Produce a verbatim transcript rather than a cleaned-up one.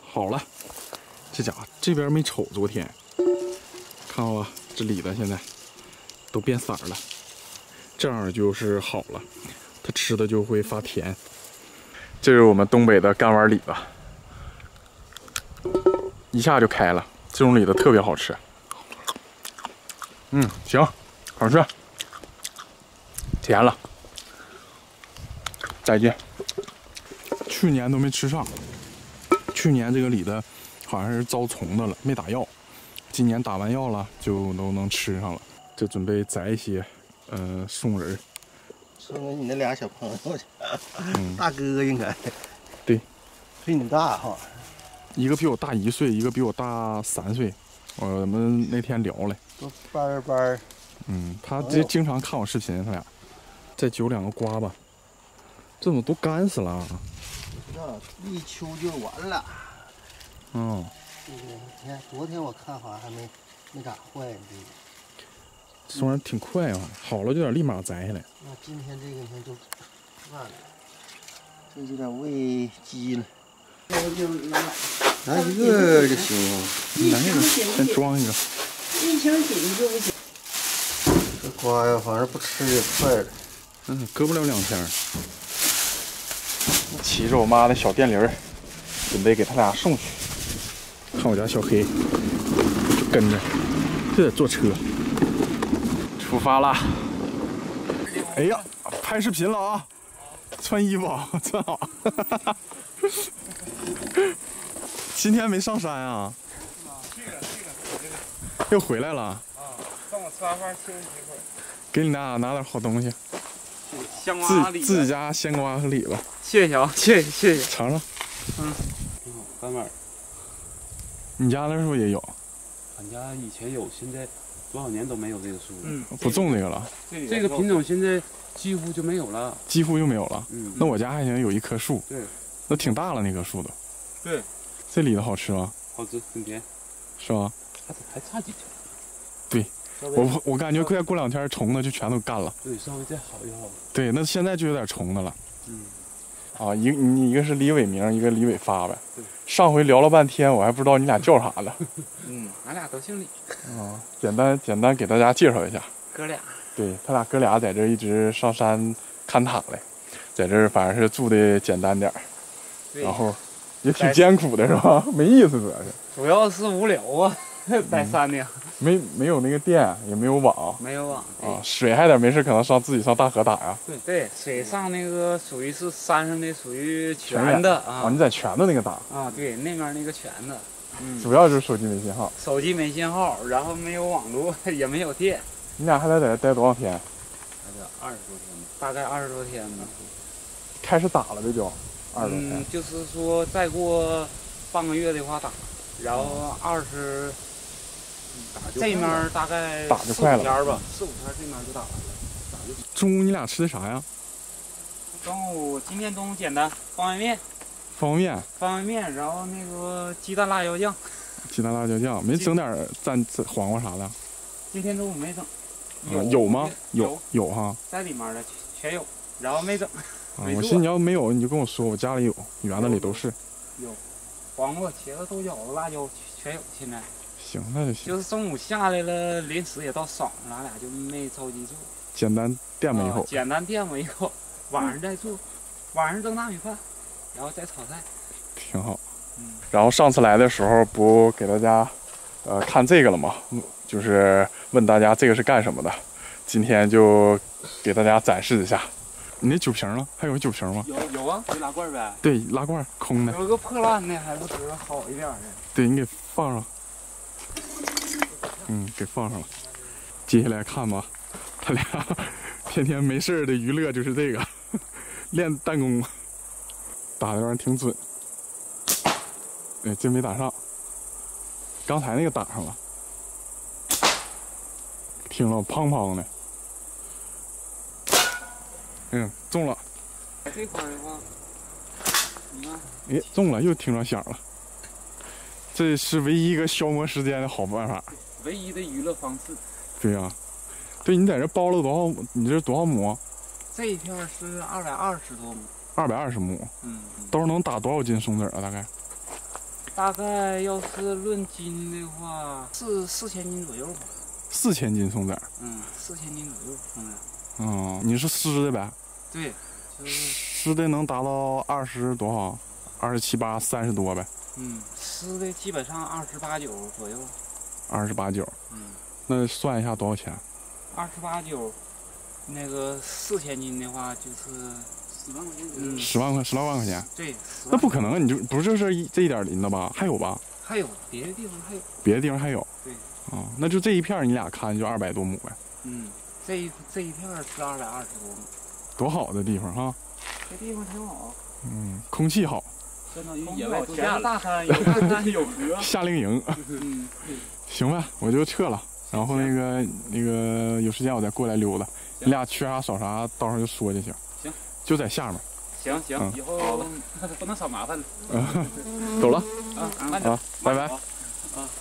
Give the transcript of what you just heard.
好了，这家伙这边没瞅，昨天看到吧？这里的现在都变色了，这样就是好了，它吃的就会发甜。这是我们东北的干碗李子，一下就开了，这种李子特别好吃。嗯，行，好吃，甜了。再见。去年都没吃上，去年这个李子好像是遭虫子了，没打药。今年打完药了，就都能吃上了。这准备摘一些，呃，送人。 送给你那俩小朋友去， 嗯、 大哥应该。 对， 比你大哈。 一个比我大一岁，一个比我大三岁。我们那天聊了。 都班儿班儿。 嗯，他这经常看我视频，他俩。再揪两个瓜吧。这怎么都干死了？ 不知道，立秋就完了。 嗯。 这个天，昨天我看好像还没没咋坏呢。这虽然挺快啊，好了就得立马摘下来。 那今天这个你看就烂了，这有点喂鸡了。拿一个就行了。 拿一个，先装一个。 一箱紧就不行。 这瓜呀，反正不吃也快了。 嗯，搁不了两天。骑着我妈的小电驴儿，准备给他俩送去。看我家小黑，就跟着，就得坐车。出发啦！哎呀，拍视频了啊！穿衣服真好。今天没上山啊？又回来了。啊， 等我吃完饭休息一会儿。 给你俩拿点好东西。 香瓜李子， 自己家鲜瓜和李子。 谢谢啊，谢谢谢谢。 尝尝。 嗯，挺好，干碗。 你家那时候也有？ 俺家以前有，现在多少年都没有这个树了。 嗯， 不种这个了。 这个品种现在几乎就没有了。 几乎就没有了。 嗯， 那我家还行，有一棵树。 对。 那挺大了那棵树都。 对。 这李子好吃吗？ 好吃，很甜。 是吗？ 还还差几条。 对。我我感觉快过两天虫子就全都干了。 对，稍微再好一好。 对，那现在就有点虫子了。 嗯。 啊，一你一个是李伟明，一个李伟发呗。对。上回聊了半天，我还不知道你俩叫啥呢。 嗯，俺俩都姓李。 啊，简单简单给大家介绍一下。 哥俩。 对他俩哥俩在这一直上山勘塔嘞，在这反正是住的简单点儿，然后也挺艰苦的是吧？没意思主要是。 主要是无聊啊。在山里、嗯， 没没有那个电，也没有网， 没有网啊，水还得没事可能上自己上大河打呀。 对对，水上那个属于是山上的，属于泉的啊。 啊，你在泉的那个打啊？对，那边那个泉的。嗯， 主要就是手机没信号。 手机没信号，然后没有网络，也没有电。 你俩还得在这待多少天？ 还得二十多天吧，大概二十多天吧。 开始打了这就二十多天。 嗯，就是说再过半个月的话打，然后二十。这面大概打就快了， 天吧，四五天这面就打完了。打就中午你俩吃的啥呀？ 中午今天中午简单，方便面。 方便面。 方便面，然后那个鸡蛋辣椒酱。 鸡蛋辣椒酱，没整点蘸黄瓜啥的？ 今天中午没整。 有、嗯、有吗？有有哈， 在里面的全有，然后没整。 啊，我寻思你要没有你就跟我说，我家里有，园子里都是。 有，黄瓜、茄子、豆角、辣椒全有，现在。 行，那就行。 就是中午下来了，临时也到晌了，咱俩就没着急做。 简单垫吧一口、 啊。简单垫吧一口，晚上再做，晚上蒸大米饭，然后再炒菜。 挺好。 嗯。 然后上次来的时候不给大家，呃，看这个了吗？就是问大家这个是干什么的，今天就给大家展示一下。你那酒瓶呢？还有酒瓶吗？ 有有啊，有拉罐呗。 对，拉罐空的。 有个破烂的，还不值好一点的。 对，你给放上。嗯，给放上了。接下来看吧，他俩天天没事的娱乐就是这个，练弹弓，打的玩意儿挺准。哎，真没打上，刚才那个打上了，听了砰砰的。嗯，中了。 这块的话，你看， 哎，中了，又听着响了。这是唯一一个消磨时间的好办法。 唯一的娱乐方式。 对呀、啊，对你在这包了多少？你这多少亩？ 这一片是二百二十多亩。 二百二十亩。 嗯。 都是能打多少斤松子啊？大概？ 大概要是论斤的话，四四千斤左右吧。 四千斤松子儿。 嗯，四千斤左右松子。 嗯，你是湿的呗？ 对，就是湿的能达到二十多少？二十七八、三十多呗。 嗯，湿的基本上二十八九左右。 二十八九。 嗯。 那算一下多少钱？ 二十八九，那个四千斤的话就是十万块钱。嗯， 十万块，十来万块钱。 对。 那不可能，你就不是这一这一点林子吧？还有吧？ 还有别的地方还有。 别的地方还有。 对。 哦，那就这一片你俩看就二百多亩呗。 嗯，这一这一片是二百二十多亩。 多好的地方哈！ 这地方挺好。 嗯，空气好。 相当于野外度假，大山有大山有河。 夏令营。 嗯， 行呗，我就撤了。然后那个那个有时间我再过来溜达。你俩缺啥少啥，到时候就说就行。 行， 就在下面。 行行，嗯、以后不能少麻烦了。 走了。 啊， 啊，拜拜。 啊。